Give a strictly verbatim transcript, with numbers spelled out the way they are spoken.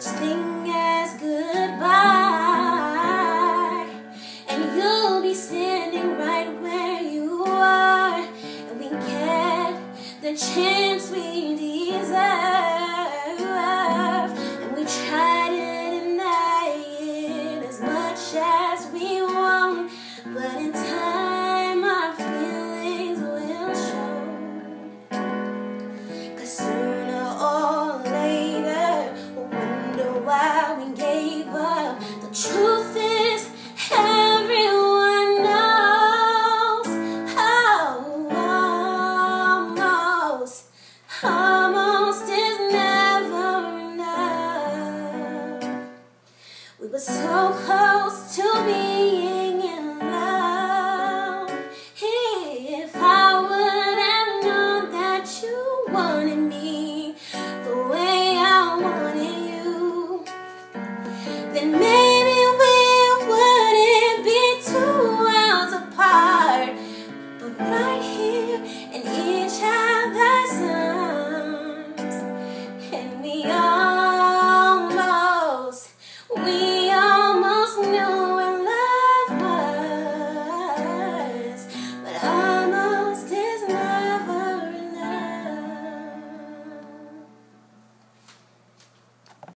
thing as goodbye, and you'll be standing right where you are, and we get the chance we deserve, and we try to deny it as much as we want, but in time our feelings will show. 'Cause sooner or later we'll wonder why we gave up. The truth is everyone knows. Oh, almost, almost is never enough. We were so close to being in love. If I would have known that you wanted me the way I wanted you, then